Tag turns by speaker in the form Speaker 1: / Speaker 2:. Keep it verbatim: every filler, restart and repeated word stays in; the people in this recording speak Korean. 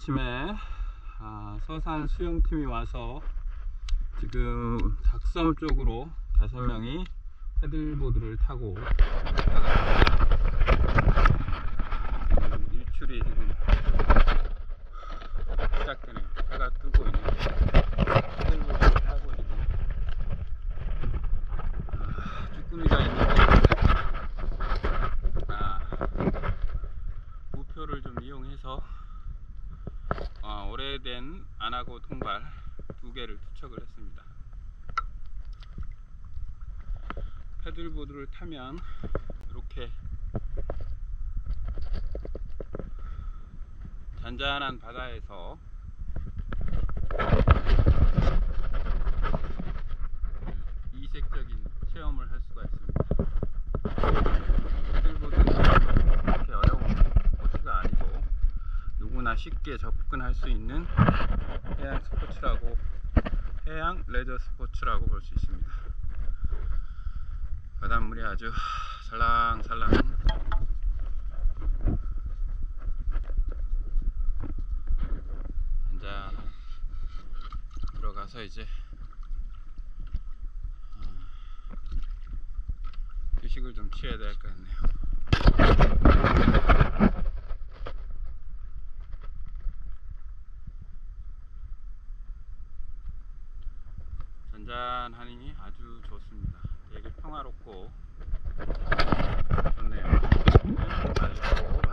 Speaker 1: 아침에 아, 서산 수영팀이 와서 지금 닭섬 쪽으로 다섯 명이 패들보드를 타고 나갑니다. 일출이 지금 시작되네요. 해가 뜨고 있는 패들보드를 타고 지금 아, 쭈꾸미가 있는데 아, 우표를 좀 이용해서 어, 오래된 안하고 통발 두 개를 투척을 했습니다. 패들보드를 타면 이렇게 잔잔한 바다에서 이색적인 체험을 할 수가 있습니다. 패들보드는 그렇게 어려운 스포츠가 아니고 누구나 쉽게 접근할 수 있는 해양 스포츠라고 해양 레저 스포츠라고 볼 수 있습니다. 바닷물이 아주 살랑살랑 앉아 들어가서 이제 휴식을 좀 취해야 될 것 같네요. 잔잔하니 아주 좋습니다. 되게 평화롭고 좋네요. 맑고